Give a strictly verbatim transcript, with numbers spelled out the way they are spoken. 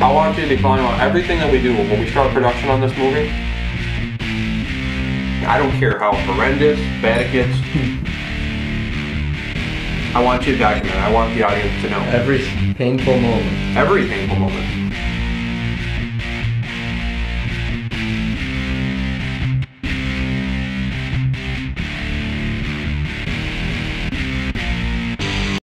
I want you to be following on everything that we do when we start production on this movie. I don't care how horrendous, bad it gets. I want you to document it. I want the audience to know. Every painful moment. Every painful moment.